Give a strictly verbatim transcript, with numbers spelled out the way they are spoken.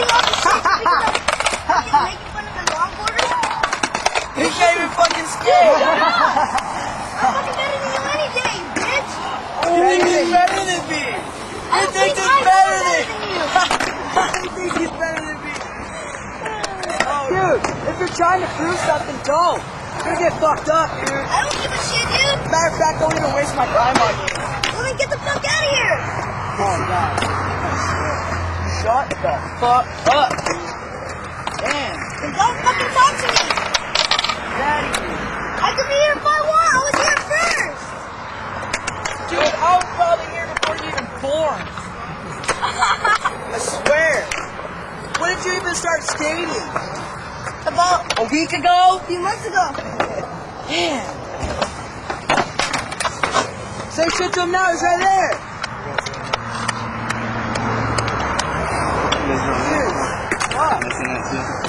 talking shit because I'm making fun of the longboarders? He can't even fucking skate. I'm fucking better than you any day, bitch. You think he's better than me? You think he's better than you? He thinks he's better than me. Dude, if you're trying to prove something, don't. You're gonna get fucked up, dude. I don't give a shit, dude. Matter of fact, don't even waste my time on you. Well, then get the fuck out of here. Oh, God. Shut the fuck up, dude. Damn. Then don't fucking talk to me. Daddy. I could be here if I want. I was here first. Dude, I was probably here before you even born. I swear. When did you even start skating? About A week ago? a few months ago. Damn. Say shit to him now, he's right there. Dude, fuck.